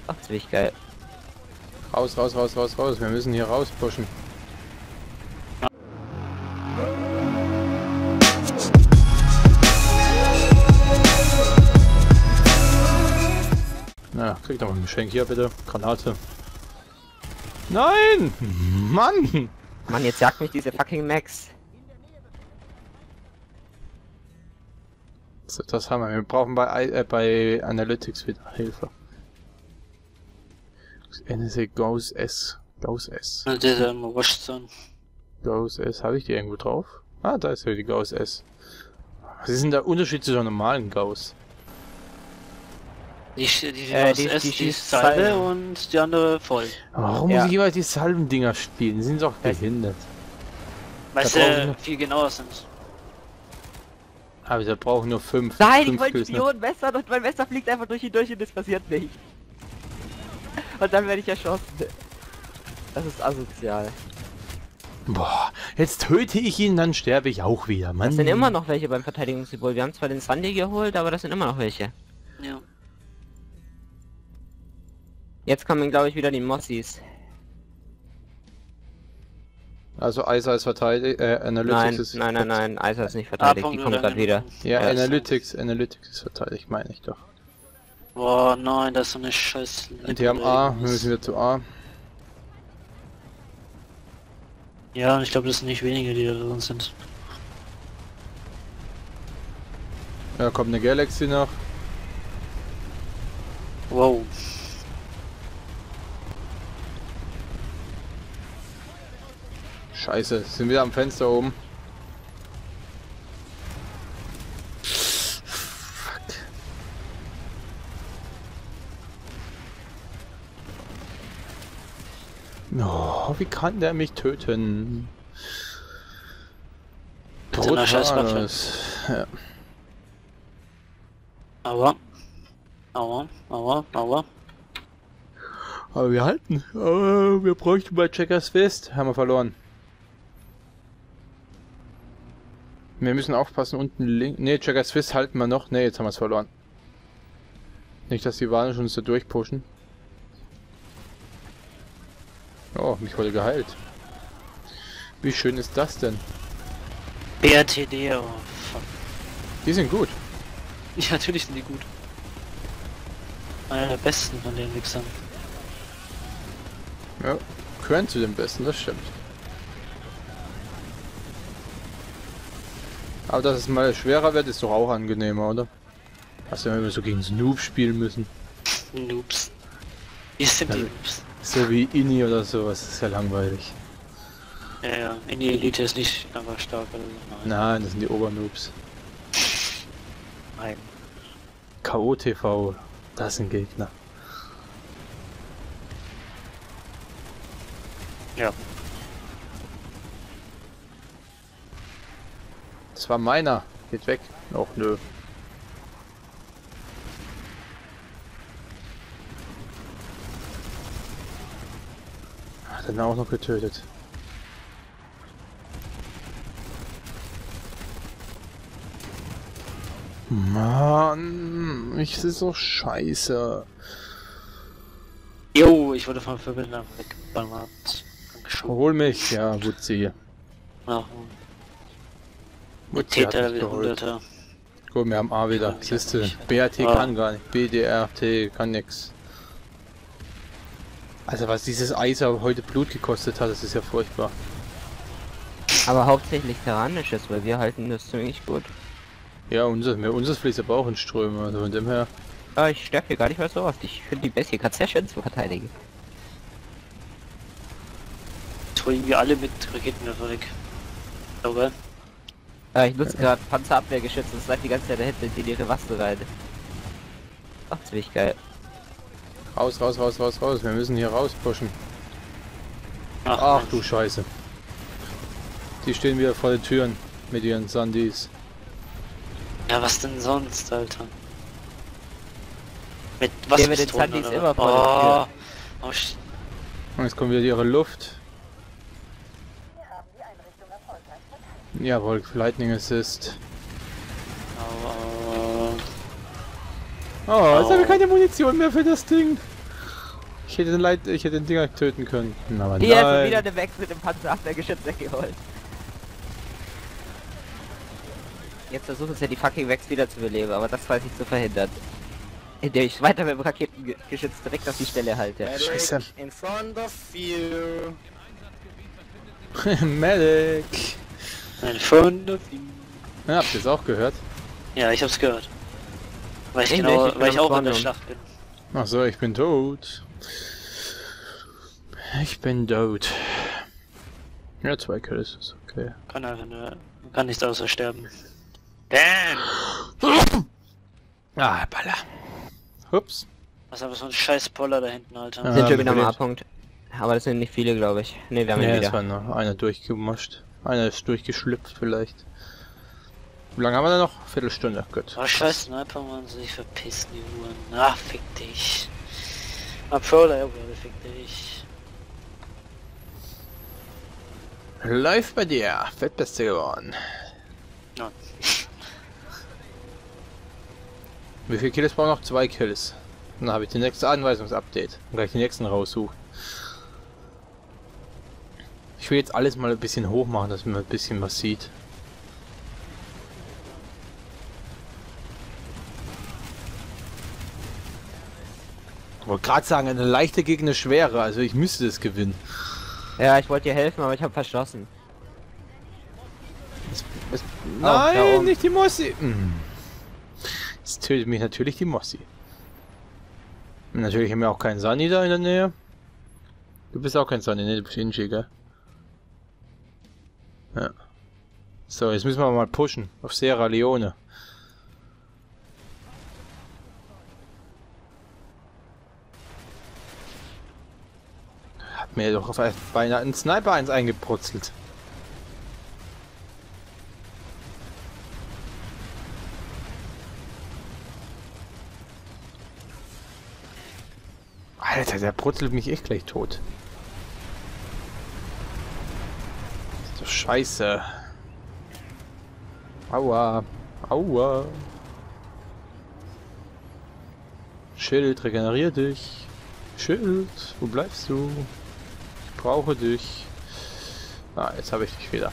Ach, ziemlich geil. Raus, raus, raus, raus, raus. Wir müssen hier raus pushen. Na, krieg doch mal ein Geschenk hier bitte. Granate. Nein! Mann! Mann, jetzt jagt mich diese fucking Max. Das haben wir. Wir brauchen bei Analytics wieder Hilfe. NSA Gauss S. Gauss S. Der im Washzone. Gauss S. Habe ich die irgendwo drauf? Ah, da ist ja die Gauss S. Was ist denn der Unterschied zu einer normalen Gauss? Die schießt Salve und die andere voll. Warum muss ich jeweils die Salvendinger spielen? Die sind doch behindert. Weil sie viel genauer sind. Aber wir brauchen nur 5. Nein, ich wollte Spion messern und mein Messer fliegt einfach durch ihn durch und es passiert nicht. Und dann werde ich erschossen. Das ist asozial. Boah, jetzt töte ich ihn, dann sterbe ich auch wieder, Mann. Das sind immer noch welche beim Verteidigungssymbol. Wir haben zwar den Sandy geholt, aber das sind immer noch welche. Ja. Jetzt kommen, glaube ich, wieder die Mossis. Also Isa ist verteidigt, Analytics Nein, ist... nein, Isa ist nicht verteidigt, die kommt gerade wieder. Ja, Analytics ist verteidigt, meine ich doch. Boah, nein, das ist so eine scheiß... Die haben A, wir müssen wieder zu A. Ja, und ich glaube, das sind nicht wenige, die da drin sind. Ja, kommt eine Galaxy noch. Wow. Scheiße, sind wieder am Fenster oben. Oh, wie kann der mich töten? Brutales. Ja. Aua. Aber wir halten. Wir bräuchten bei Checkers Fist. Haben wir verloren. Wir müssen aufpassen, unten links. Ne, Checkers Fist halten wir noch. Ne, jetzt haben wir es verloren. Nicht, dass die Warner schon so durchpushen. Oh, mich wurde geheilt. Wie schön ist das denn? BRTD, oh fuck. Die sind gut. Ja, natürlich sind die gut. Einer der besten von den Wichsern. Ja, gehören zu den besten, das stimmt. Aber dass es mal schwerer wird, ist doch auch angenehmer, oder? Hast du ja immer so gegen Snoop spielen müssen. Noobs. Wie sind die Noobs? So wie Inni oder sowas, das ist ja langweilig. Ja, ja, in die Elite ist nicht einfach stark, oder so. Nein, das sind die Obernoobs. Nein. KOTV, das sind Gegner. Ja. Das war meiner. Geht weg. Och, nö. Hat er auch noch getötet. Mann, ich ist so scheiße. Jo, ich wurde vom Verbinder weggeballert. Hol mich, ja, Wutzi. Ja. Wutzi hat Täter mich wieder geholt. 100er. Gut, wir haben A wieder. Siehste, BRT kann gar nicht. BDRT kann nix. Also was dieses Eis heute Blut gekostet hat, das ist ja furchtbar. Aber hauptsächlich Terranisches, weil wir halten das ziemlich gut. Ja, unseres fließt aber auch in Ströme, also von dem her. Aber ich sterbe hier gar nicht mehr so oft. Ich finde die Bessie gerade sehr schön zu verteidigen. Ich hole irgendwie alle mit Raketenwerfer weg. Aber Ich nutze gerade Panzerabwehrgeschütze und snipe die ganze Zeit da hinten in ihre Waste rein. Ach, ziemlich geil. Raus, raus, raus, raus, raus. Wir müssen hier raus pushen. Ach du Scheiße. Die stehen wieder vor den Türen mit ihren Sandys. ja, was denn sonst, Alter? Mit was mit den Sandys immer vor der Tür. Oh, shit. Und jetzt kommt wieder ihre Luft. Jawohl, Lightning Assist. Oh, jetzt habe ich keine Munition mehr für das Ding. Ich hätte den Dinger töten können. Aber Hier ist nein. wieder eine Wechsel im Panzerabwehrgeschütz weggeholt. Jetzt versuchen sie ja die fucking Wex wieder zu beleben, aber das weiß ich zu verhindern. Indem ich weiter mit dem Raketengeschütz direkt auf die Stelle halte. Scheiße. In front of you. Medic. Ein Freund of you. Ja, habt ihr es auch gehört? Ja, ich hab's gehört. Weil ich Ich genau, nicht, ich bin weil ich am auch in der Spannen. Schlacht bin. Ach so, ich bin tot. Ich bin tot. Ja, 2 Kills ist okay. Kann einfach nur, kann nichts außer sterben. Damn! Ah, Baller. Ups. Was aber so ein scheiß Poller da hinten, Alter. Ja. Sind schon wieder am überlebt. A-Punkt. Aber das sind nicht viele, glaube ich. Ne, wir haben ihn Ja, wieder. es war noch einer durchgemascht. Einer ist durchgeschlüpft vielleicht. Wie lange haben wir da noch? Viertelstunde, gut. Oh, scheiß Sniper, Mann, sich verpissen, die Uhren. Ach, fick dich. Pro, ja, fick dich. Läuft bei dir. Fettbeste geworden. Ja. Wie viele Kills brauchen noch? 2 Kills. Dann habe ich die nächste Anweisungsupdate. Und gleich die nächsten raussuchen. Ich will jetzt alles mal ein bisschen hoch machen, dass man ein bisschen was sieht. Ich wollte gerade sagen, eine leichte gegen eine schwere, also ich müsste das gewinnen. Ja, ich wollte dir helfen, aber ich habe verschlossen. da Nein, oben. nicht die Mossi. Jetzt tötet mich natürlich die Mossi. Und natürlich haben wir auch keinen Sunny da in der Nähe. Du bist auch kein Sunny, ne? Du bist Inji, gell? Ja. So, jetzt müssen wir mal pushen. Auf Sierra Leone. Hat mir doch auf beinahe ein Sniper eins eingebrutzelt. Alter, der brutzelt mich echt gleich tot. So scheiße. Aua. Aua. Schild, regenerier dich. Schild, wo bleibst du? Ich brauche dich. Ah, jetzt habe ich dich wieder.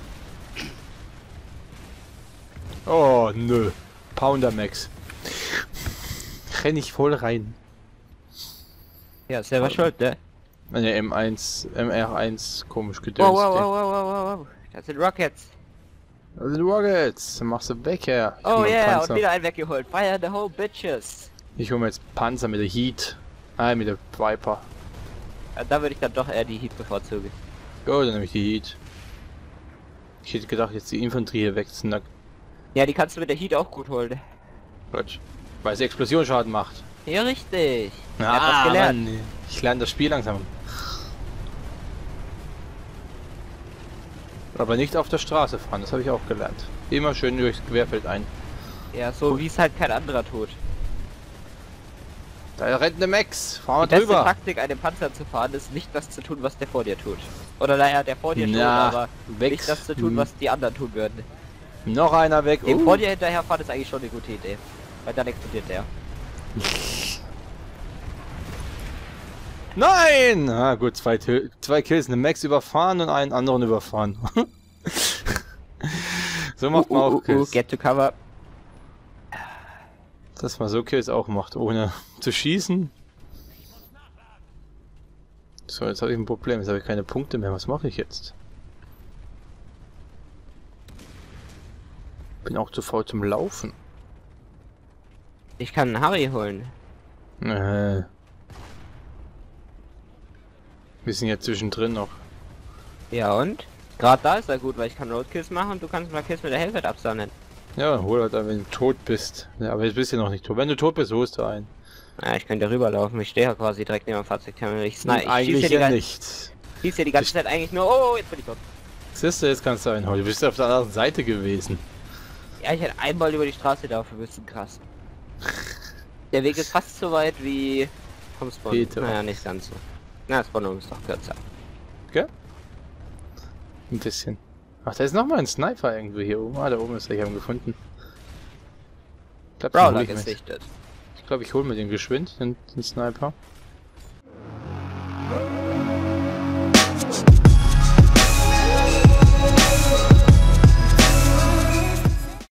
Oh, nö. Pounder Max. Renn ich voll rein. Ja, selber schuld, ne? Meine M1, MR1 komisch gedöns. Wow, wow, wow, wow, wow, wow. Das sind Rockets. Das sind Rockets. Dann machst du weg her. Ich hol Oh mal yeah, Panzer. und wieder einen weggeholt. Fire the whole bitches. Ich hole mir jetzt Panzer mit der Heat. Ah, mit der Viper. Ja, da würde ich dann doch eher die Heat bevorzugen. Go, dann nehme ich die Heat. Ich hätte gedacht, jetzt die Infanterie hier wegzusnacken. Ja, die kannst du mit der Heat auch gut holen. Gut. Weil sie Explosionsschaden macht. Ja, richtig. Er hat was gelernt. Mann. Ich lerne das Spiel langsam. Aber nicht auf der Straße fahren, das habe ich auch gelernt. Immer schön durchs Querfeld ein. Ja, so wie es halt kein anderer tut. Da rennt eine Max. Fahren Die wir beste drüber. Taktik, einen Panzer zu fahren, ist nicht das zu tun, was der vor dir tut. Oder naja, der vor dir schon, Na, aber weg. nicht das zu tun, was die anderen tun würden. Noch einer weg. Dem vor dir hinterherfahren ist eigentlich schon eine gute Idee. Weil dann explodiert der. Nein! Ah gut, zwei Kills, eine Max überfahren und einen anderen überfahren. So macht man auch Kills. Get to cover. Dass man so Kills auch macht, ohne zu schießen. So, jetzt habe ich ein Problem. Jetzt habe ich keine Punkte mehr. Was mache ich jetzt? Bin auch zu faul zum Laufen. Ich kann einen Harry holen. Wir sind ja zwischendrin noch. Ja und? Gerade da ist er gut, weil ich kann Roadkills machen und du kannst mal Kills mit der Hellfett absammeln. Ja, hol halt ein, wenn du tot bist. Ja, aber jetzt bist du noch nicht tot. Wenn du tot bist, holst du einen. Ja, ich könnte rüberlaufen. Ich stehe ja quasi direkt neben dem Fahrzeugterminal. Ich Eigentlich schieße ja die, nicht. schieß ja die ganze Zeit eigentlich nur. Oh, jetzt bin ich tot. Siehst du, jetzt kannst du einen holen. Du bist auf der anderen Seite gewesen. Ja, ich hätte einmal über die Straße laufen müssen, krass. Der Weg ist fast so weit wie vom Spawn. Peter. Naja, nicht ganz so. Na, Spawn ist doch kürzer. Gell? Ein bisschen. Ach, da ist noch mal ein Sniper irgendwo hier oben. Ah, da oben ist er. Ich habe ihn gefunden. Ich glaube, Brawler gesichtet. ich hol mir den geschwind, den Sniper.